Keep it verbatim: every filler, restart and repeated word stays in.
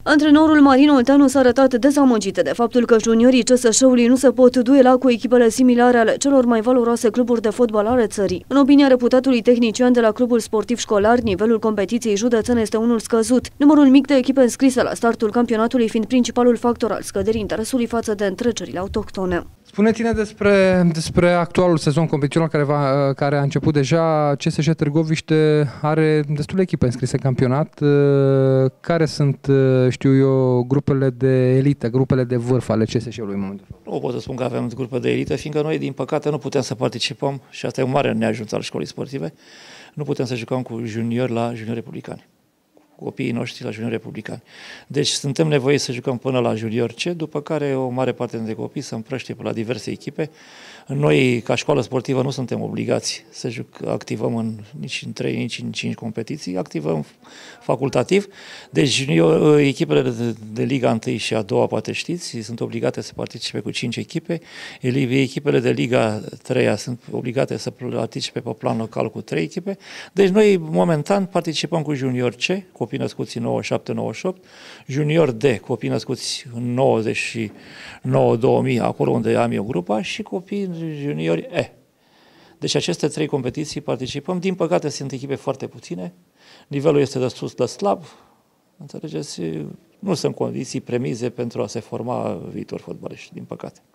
Antrenorul Marin Olteanu s-a arătat dezamăgit de faptul că juniorii C S S-ului nu se pot duela cu echipele similare ale celor mai valoroase cluburi de fotbal ale țării. În opinia reputatului tehnician de la clubul sportiv școlar, nivelul competiției județene este unul scăzut, numărul mic de echipe înscrise la startul campionatului fiind principalul factor al scăderii interesului față de întrecerile autohtone. Spuneți-ne despre, despre actualul sezon competițional care, va, care a început deja. C S S Târgoviște are destule echipe înscrise în campionat. Care sunt, știu eu, grupele de elită, grupele de vârf ale C S S-ului în momentul? Nu pot să spun că avem grupe de elită, fiindcă noi, din păcate, nu putem să participăm, și asta e un mare neajuns al școlii sportive, nu putem să jucăm cu juniori la juniori republicani, cu copiii noștri la juniori republicani. Deci suntem nevoiți să jucăm până la junior C, după care o mare parte de copii să împrăștie la diverse echipe. Noi, ca școală sportivă, nu suntem obligați să juc, activăm în, nici în trei, nici în cinci competiții, activăm facultativ. Deci junior, echipele de, de Liga unu și a doua, poate știți, sunt obligate să participe cu cinci echipe. Echipele de Liga trei sunt obligate să participe pe plan local cu trei echipe. Deci noi, momentan, participăm cu junior C, copii născuți în nouăzeci și șapte nouăzeci și opt, junior D, copii născuți în nouăzeci și nouă două mii, acolo unde am eu grupa, și copii juniori E. Deci aceste trei competiții participăm. Din păcate sunt echipe foarte puține, nivelul este de sus de slab, înțelegeți? Nu sunt condiții, premize pentru a se forma viitor fotbaliști, din păcate.